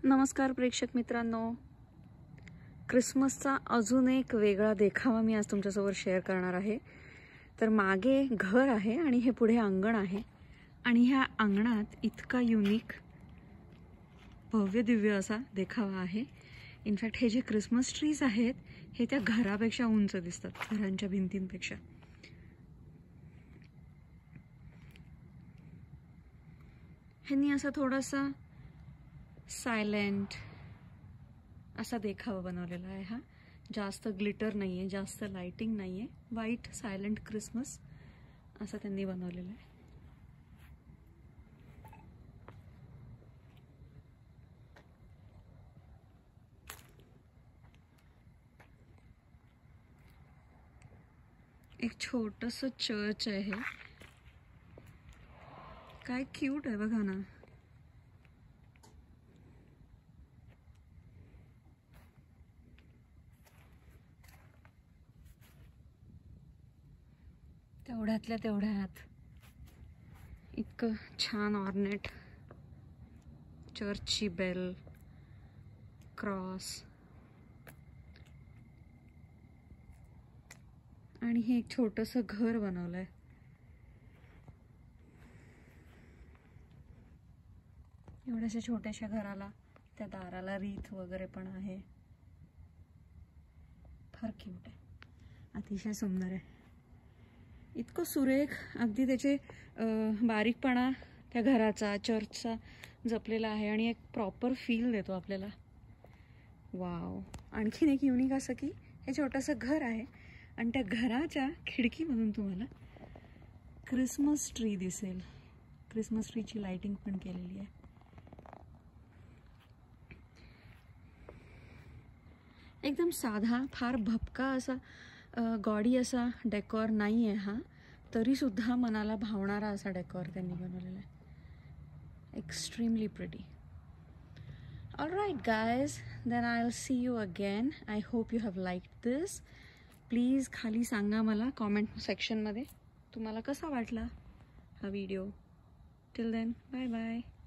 नमस्कार प्रेक्षक मित्रांनो, क्रिसमसचा अजून एक वेगळा देखावा मी आज तुमच्यासोबत शेअर करणार आहे। तर मागे घर आहे आणि हे पुढे अंगण आहे आणि ह्या अंगणात इतका युनिक भव्य दिव्य असा देखावा आहे। इनफॅक्ट हे जे क्रिसमस ट्रीज आहेत हे त्या घरापेक्षा उंच दिसतात, घरांच्या भिंतींपेक्षा। ह्यांनी असा थोडासा सायलेंट असा देखावा बनवलेला आहे। हा जास्त ग्लिटर नाहीये, जास्त लाइटिंग नाहीये, व्हाइट सायलेंट क्रिसमस असं त्यांनी बनवलेलं आहे। एक छोटंसं चर्च आहे, काय क्यूट आहे बघा ना। तेवढ्यातल्या तेवढ्यात इतकं छान ऑर्नेट चर्चची बेल, क्रॉस आणि हे एक छोटंसं घर बनवलंय। एवढ्याशा छोट्याशा घराला त्या दाराला रीथ वगैरे पण आहे। फार क्यूट आहे, अतिशय सुंदर आहे, इतकं सुरेख, अगदी त्याचे बारीकपणा त्या घराचा चर्चचा जपलेला आहे आणि एक प्रॉपर फील देतो आपल्याला। वाव, आणखीन एक युनिक असं की हे छोटंसं घर आहे आणि त्या घराच्या खिडकीमधून तुम्हाला क्रिसमस ट्री दिसेल। क्रिसमस ट्रीची लाइटिंग पण केलेली आहे। एकदम साधा, फार भपका असा गॉडी असा डेकोर नाही आहे हा, तरी सुद्धा मनाला भावणारा असा डेकोर त्यांनी बनवलेला आहे। Extremely pretty. Alright guys, then I will see you again. I hope you have liked this. Please खाली सांगा मला कॉमेंट सेक्शनमध्ये तुम्हाला कसा वाटला हा video. Till then, bye bye.